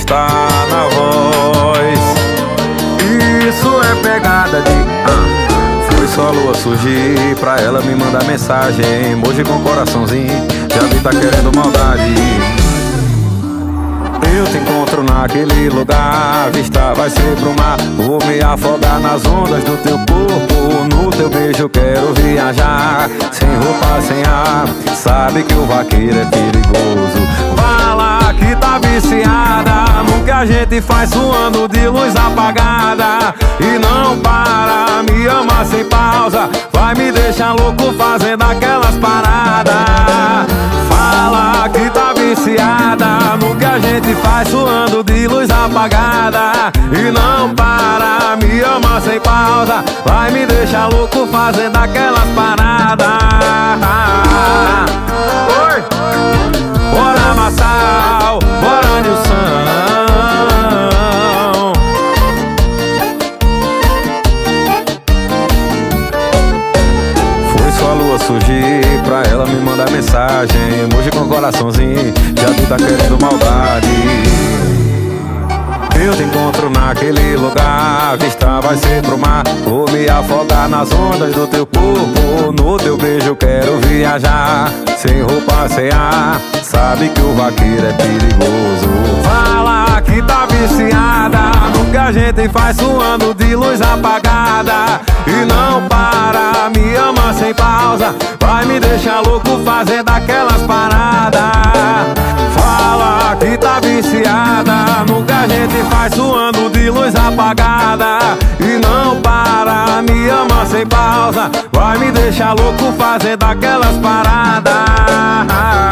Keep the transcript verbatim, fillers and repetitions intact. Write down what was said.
está na voz. Isso é pegada de ah. Foi só a lua surgir pra ela me mandar mensagem, emoji com coraçãozinho, já vi tá querendo maldade. Eu te encontro naquele lugar, vista vai ser pro mar. Vou me afogar nas ondas do teu corpo, no teu beijo quero viajar. Sem roupa, sem ar, sabe que o vaqueiro é perigoso. Fala que tá viciada no que a gente faz suando de luz apagada. E não para, me ama sem pausa, vai me deixar louco fazendo aquelas paradas. Fala que tá viciada no que a gente faz suando de luz apagada. E não para, me ama sem pausa, vai me deixar louco fazendo aquelas paradas. Oi! Bora Massal, bora Nilson. Foi só a lua surgir pra ela me mandar mensagem, emoji com coraçãozinho, já tu tá querendo maldade. Eu te encontro naquele lugar, vista vai ser pro mar. Vou me afogar nas ondas do teu corpo, no teu beijo quero viajar. Sem roupa, sem ar, sabe que o vaqueiro é perigoso. Fala que tá viciada no que a gente faz suando de luz apagada. E não para, me ama sem pausa, vai me deixar louco fazendo aquelas paradas. Fala que tá viciada no que a gente faz suando de luz apagada. E não para, me ama sem pausa, vai me deixar louco fazendo aquelas paradas.